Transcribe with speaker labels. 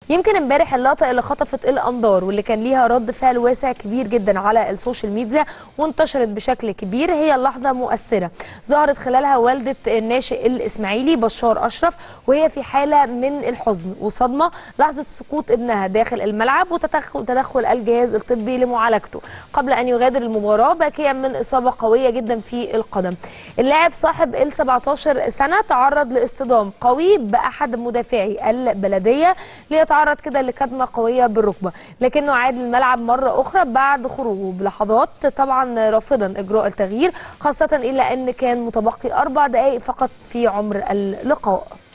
Speaker 1: يمكن امبارح اللقطه اللي خطفت الانظار واللي كان ليها رد فعل واسع كبير جدا على السوشيال ميديا وانتشرت بشكل كبير، هي لحظه مؤثره ظهرت خلالها والده الناشئ الاسماعيلي بشار اشرف وهي في حاله من الحزن وصدمه لحظه سقوط ابنها داخل الملعب وتدخل الجهاز الطبي لمعالجته قبل ان يغادر المباراه باكيا من اصابه قويه جدا في القدم. اللاعب صاحب ال 17 سنه تعرض لاصطدام قوي باحد مدافعي البلديه ليتعرض كده لكدمه قويه بالركبه، لكنه عاد للملعب مره اخرى بعد خروجه بلحظات، طبعا رافضا اجراء التغيير خاصه الا ان كان متبقي 4 دقائق فقط في عمر اللقاء.